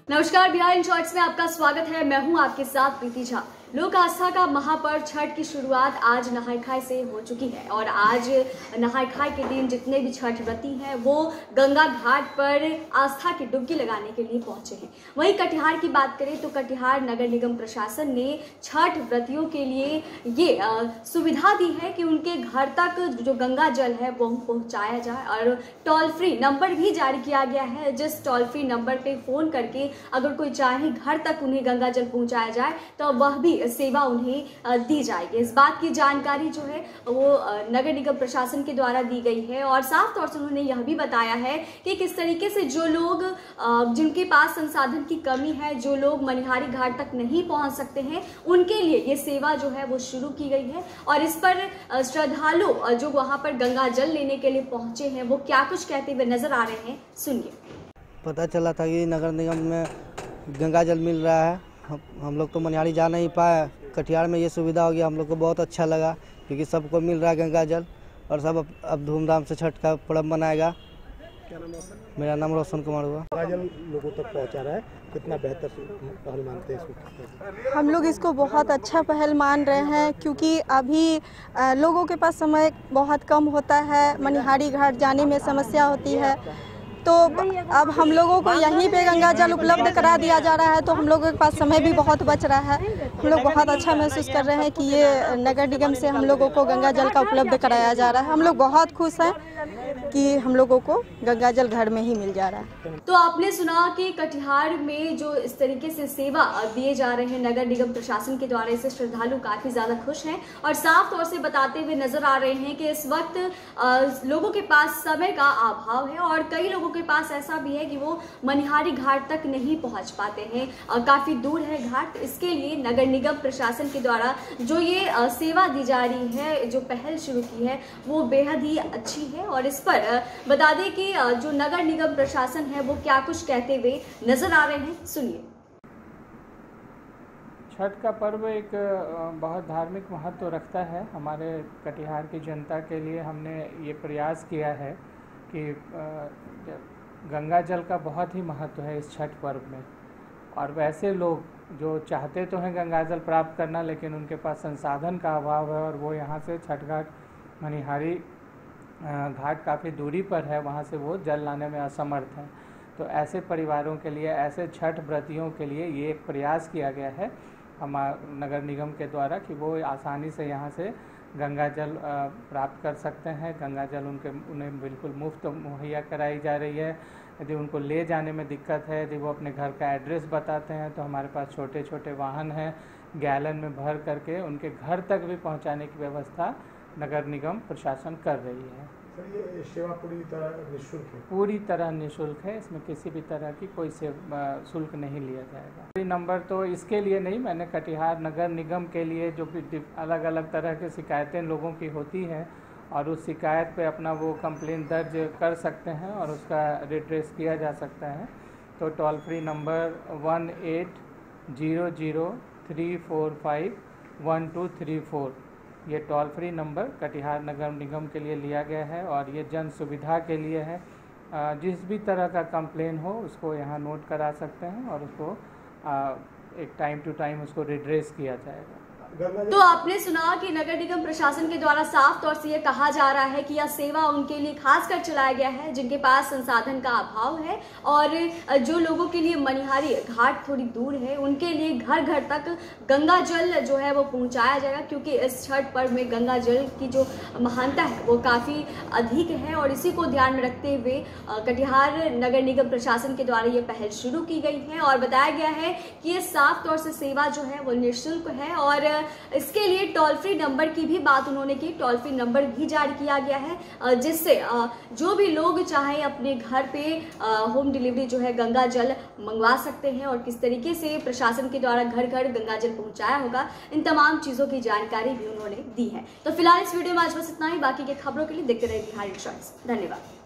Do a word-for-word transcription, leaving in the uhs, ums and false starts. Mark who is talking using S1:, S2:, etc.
S1: नमस्कार, Bihar in shorts में आपका स्वागत है। मैं हूं आपके साथ प्रीति झा। लोक आस्था का महापर्व छठ की शुरुआत आज नहाय खाय से हो चुकी है और आज नहाय खाय के दिन जितने भी छठ व्रती हैं वो गंगा घाट पर आस्था की डुबकी लगाने के लिए पहुंचे हैं। वहीं कटिहार की बात करें तो कटिहार नगर निगम प्रशासन ने छठ व्रतियों के लिए ये सुविधा दी है कि उनके घर तक जो गंगा जल है वो पहुंचाया जाए और टोल फ्री नंबर भी जारी किया गया है, जिस टोल फ्री नंबर पे फोन करके अगर कोई चाहे घर तक उन्हें गंगा जल पहुंचाया जाए तो वह भी सेवा उन्हें दी जाएगी। इस बात की जानकारी जो है वो नगर निगम प्रशासन के द्वारा दी गई है और साफ तौर से उन्होंने यह भी बताया है कि किस तरीके से जो लोग जिनके पास संसाधन की कमी है, जो लोग मनिहारी घाट तक नहीं पहुंच सकते हैं, उनके लिए ये सेवा जो है वो शुरू की गई है। और इस पर श्रद्धालु जो वहां पर गंगा जल लेने के लिए पहुंचे हैं वो क्या कुछ कहते हुए नजर आ रहे हैं, सुनिए।
S2: पता चला था कि नगर निगम में गंगा जल मिल रहा है। हम हम लोग तो मनिहारी जा नहीं पाए, कटिहार में ये सुविधा हो गया, हम लोग को बहुत अच्छा लगा क्योंकि सबको मिल रहा है गंगा जल और सब अब धूमधाम से छठ का पर्व मनाएगा।
S3: क्या नाम है आपका?
S2: मेरा नाम रोशन कुमार हुआ।
S3: गंगा जल लोगों तक पहुंचा रहा है, कितना बेहतर पहल मानते हैं इसको?
S4: हम लोग इसको बहुत अच्छा पहल मान रहे हैं क्योंकि अभी लोगों के पास समय बहुत कम होता है, मनिहारी घाट जाने में समस्या होती है, तो अब हम लोगों को यहीं पे गंगा जल उपलब्ध करा दिया जा रहा है, तो हम लोगों के पास समय भी बहुत बच रहा है। हम लोग बहुत अच्छा महसूस कर रहे हैं कि ये नगर निगम से हम लोगों को गंगा जल का उपलब्ध कराया जा रहा है। हम लोग बहुत खुश हैं कि हम लोगों को गंगा जल घर में ही मिल जा रहा है।
S1: तो आपने सुना कि कटिहार में जो इस तरीके से सेवा दिए जा रहे हैं नगर निगम प्रशासन के द्वारा, इससे श्रद्धालु काफी ज्यादा खुश हैं और साफ तौर से बताते हुए नजर आ रहे हैं कि इस वक्त लोगों के पास समय का अभाव है और कई लोगों के पास ऐसा भी है कि वो मनिहारी घाट तक नहीं पहुंच पाते हैं, काफी दूर है घाट। इसके लिए नगर निगम प्रशासन के द्वारा जो ये सेवा दी जा रही है, जो पहल शुरू की है वो बेहद ही अच्छी है। और इस पर बता दें कि जो नगर निगम प्रशासन है वो क्या कुछ कहते हुए नजर आ रहे हैं, सुनिए।
S5: छठ का पर्व एक बहुत धार्मिक महत्व रखता है। हमारे कटिहार की जनता के लिए हमने ये प्रयास किया है कि गंगा जल का बहुत ही महत्व है इस छठ पर्व में। और वैसे लोग जो चाहते तो हैं गंगा जल प्राप्त करना, लेकिन उनके पास संसाधन का अभाव है और वो यहाँ से छठ घाट मनिहारी घाट काफ़ी दूरी पर है, वहाँ से वो जल लाने में असमर्थ हैं। तो ऐसे परिवारों के लिए, ऐसे छठ व्रतियों के लिए ये एक प्रयास किया गया है हमारे नगर निगम के द्वारा कि वो आसानी से यहाँ से गंगा जल प्राप्त कर सकते हैं। गंगा जल उनके उन्हें बिल्कुल मुफ्त मुहैया कराई जा रही है। यदि उनको ले जाने में दिक्कत है, यदि वो अपने घर का एड्रेस बताते हैं तो हमारे पास छोटे छोटे वाहन हैं, गैलन में भर करके उनके घर तक भी पहुंचाने की व्यवस्था नगर निगम प्रशासन कर रही है।
S3: सर, ये सेवा पूरी तरह निःशुल्क है? पूरी
S5: तरह निःशुल्क है, इसमें किसी भी तरह की कोई से शुल्क नहीं लिया जाएगा। नंबर तो इसके लिए नहीं, मैंने कटिहार नगर निगम के लिए जो भी अलग अलग तरह की शिकायतें लोगों की होती हैं और उस शिकायत पे अपना वो कंप्लेंट दर्ज कर सकते हैं और उसका रिड्रेस किया जा सकता है। तो toll free number one eight zero zero three four five one two three four ये टोल फ्री नंबर कटिहार नगर निगम के लिए लिया गया है और ये जन सुविधा के लिए है। जिस भी तरह का कंप्लेन हो उसको यहाँ नोट करा सकते हैं और उसको एक टाइम टू टाइम उसको रिड्रेस किया जाएगा।
S1: तो आपने सुना कि नगर निगम प्रशासन के द्वारा साफ तौर से ये कहा जा रहा है कि यह सेवा उनके लिए खास कर चलाया गया है जिनके पास संसाधन का अभाव है और जो लोगों के लिए मनिहारी घाट थोड़ी दूर है उनके लिए घर घर तक गंगा जल जो है वो पहुंचाया जाएगा, क्योंकि इस छठ पर्व में गंगा जल की जो महानता है वो काफ़ी अधिक है और इसी को ध्यान में रखते हुए कटिहार नगर निगम प्रशासन के द्वारा ये पहल शुरू की गई है और बताया गया है कि ये साफ तौर से सेवा जो है वो निःशुल्क है। और इसके लिए टोल फ्री नंबर की भी बात उन्होंने की, टोल फ्री नंबर भी जारी किया गया है जिससे जो भी लोग चाहे अपने घर पे होम डिलीवरी जो है गंगा जल मंगवा सकते हैं और किस तरीके से प्रशासन के द्वारा घर घर गंगा जल पहुंचाया होगा, इन तमाम चीज़ों की जानकारी भी उन्होंने दी है। तो फिलहाल इस वीडियो में आज बस इतना ही। बाकी के खबरों के लिए देखते रहिए बिहार इन शॉर्ट्स। धन्यवाद।